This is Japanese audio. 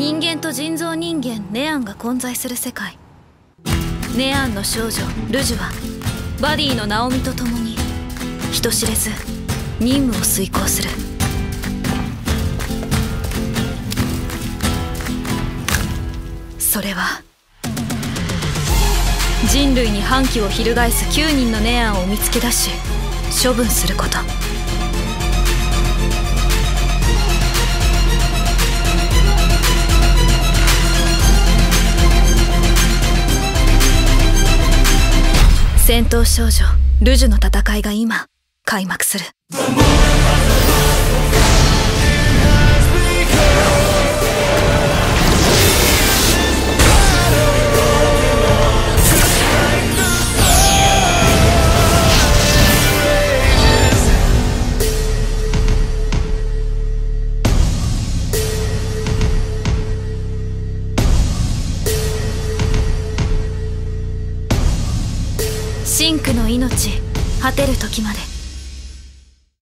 人間と人造人間ネアンが混在する世界。ネアンの少女ルジュはバディのナオミと共に人知れず任務を遂行する。それは人類に反旗を翻す9人のネアンを見つけ出し処分すること。戦闘少女ルジュの戦いが今開幕する。真紅の命果てる時まで。